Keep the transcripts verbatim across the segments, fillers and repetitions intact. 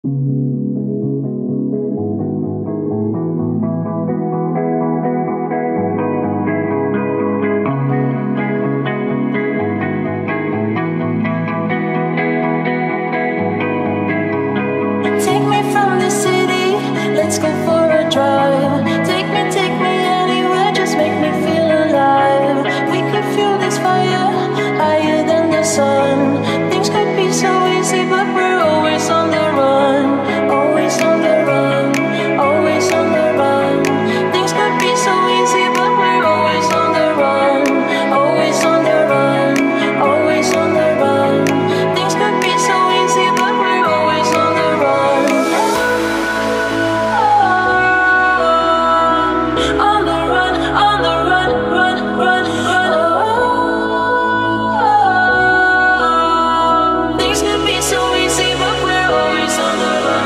Take me from the city, let's go for a drive. Take me, take me anywhere, just make me feel alive. We could fuel this fire higher than the sun. Things could be so easy, but we're always on the run. Always on the run, always on the run. Things could be so easy, but we're always on the run. Always on the run, always on the run. Things could be so easy, but we're always on the run. On the run, on the run, run, run, run. Things could be so easy, but we're always on the run.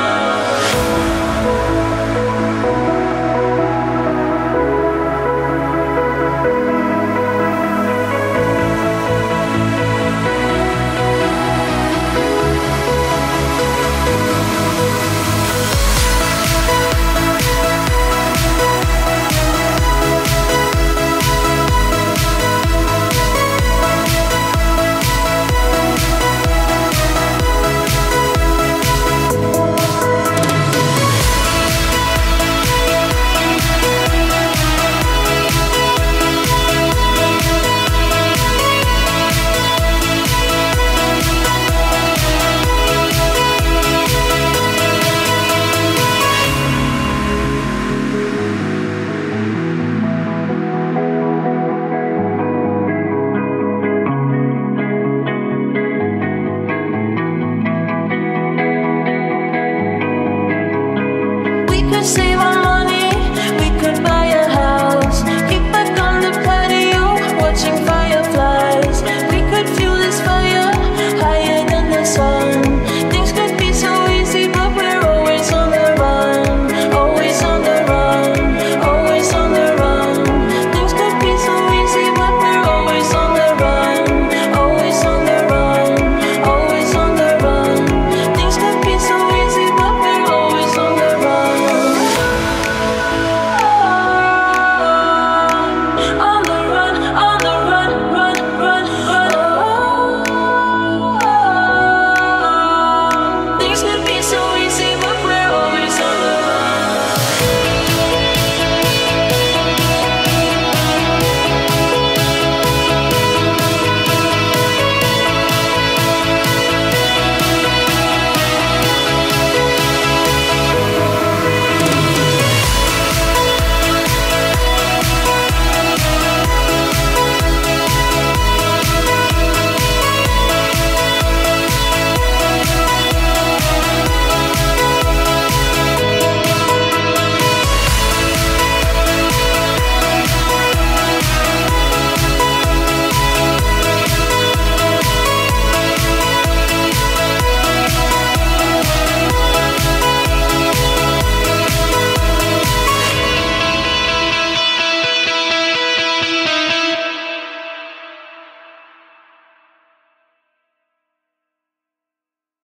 We could save our